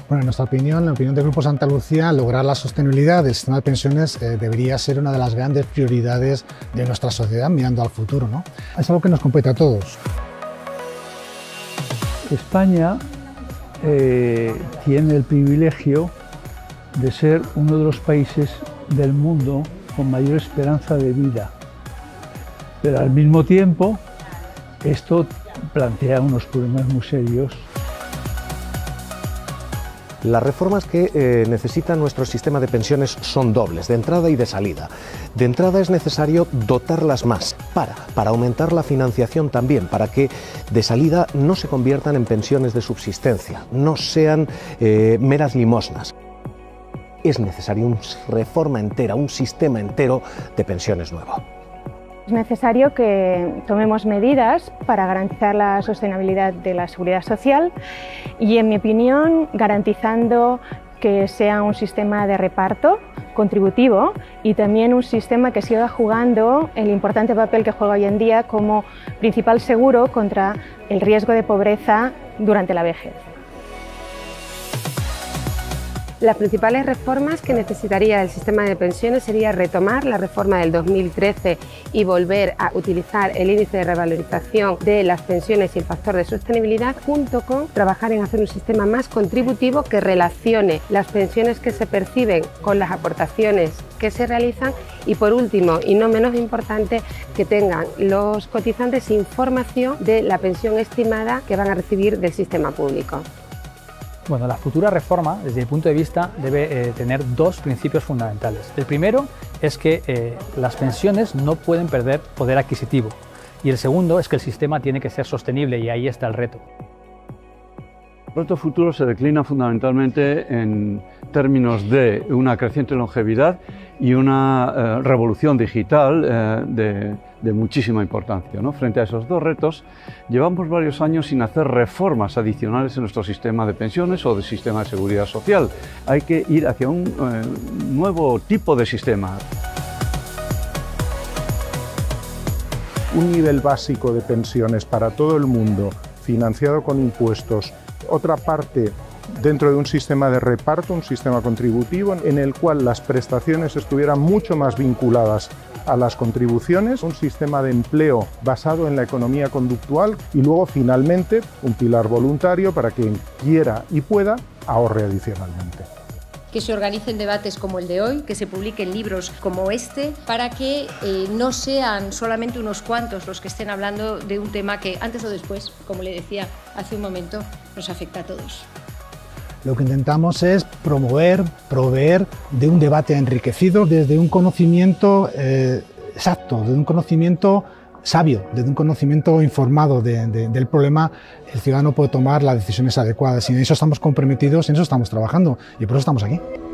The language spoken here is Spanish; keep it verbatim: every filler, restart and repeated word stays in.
Bueno, en nuestra opinión, en la opinión del Grupo Santa Lucía, lograr la sostenibilidad del sistema de pensiones eh, debería ser una de las grandes prioridades de nuestra sociedad mirando al futuro, ¿no? Es algo que nos compete a todos. España eh, tiene el privilegio de ser uno de los países del mundo con mayor esperanza de vida, pero al mismo tiempo esto plantea unos problemas muy serios. Las reformas que eh, necesita nuestro sistema de pensiones son dobles, de entrada y de salida. De entrada es necesario dotarlas más, para, para aumentar la financiación también, para que de salida no se conviertan en pensiones de subsistencia, no sean eh, meras limosnas. Es necesaria una reforma entera, un sistema entero de pensiones nuevo. Es necesario que tomemos medidas para garantizar la sostenibilidad de la seguridad social y, en mi opinión, garantizando que sea un sistema de reparto contributivo y también un sistema que siga jugando el importante papel que juega hoy en día como principal seguro contra el riesgo de pobreza durante la vejez. Las principales reformas que necesitaría el sistema de pensiones sería retomar la reforma del dos mil trece y volver a utilizar el índice de revalorización de las pensiones y el factor de sostenibilidad, junto con trabajar en hacer un sistema más contributivo que relacione las pensiones que se perciben con las aportaciones que se realizan y, por último y no menos importante, que tengan los cotizantes información de la pensión estimada que van a recibir del sistema público. Bueno, la futura reforma, desde mi punto de vista, debe eh, tener dos principios fundamentales. El primero es que eh, las pensiones no pueden perder poder adquisitivo y el segundo es que el sistema tiene que ser sostenible y ahí está el reto. El reto futuro se declina fundamentalmente en términos de una creciente longevidad y una eh, revolución digital eh, de, de muchísima importancia, ¿no? Frente a esos dos retos, llevamos varios años sin hacer reformas adicionales en nuestro sistema de pensiones o de sistema de seguridad social. Hay que ir hacia un eh, nuevo tipo de sistema. Un nivel básico de pensiones para todo el mundo, financiado con impuestos, otra parte dentro de un sistema de reparto, un sistema contributivo en el cual las prestaciones estuvieran mucho más vinculadas a las contribuciones, un sistema de empleo basado en la economía conductual y luego finalmente un pilar voluntario para quien quiera y pueda ahorre adicionalmente. Que se organicen debates como el de hoy, que se publiquen libros como este, para que eh, no sean solamente unos cuantos los que estén hablando de un tema que antes o después, como le decía hace un momento, nos afecta a todos. Lo que intentamos es promover, proveer de un debate enriquecido desde un conocimiento eh, exacto, desde un conocimiento sabio, desde un conocimiento informado de, de, del problema. El ciudadano puede tomar las decisiones adecuadas y en eso estamos comprometidos, en eso estamos trabajando y por eso estamos aquí.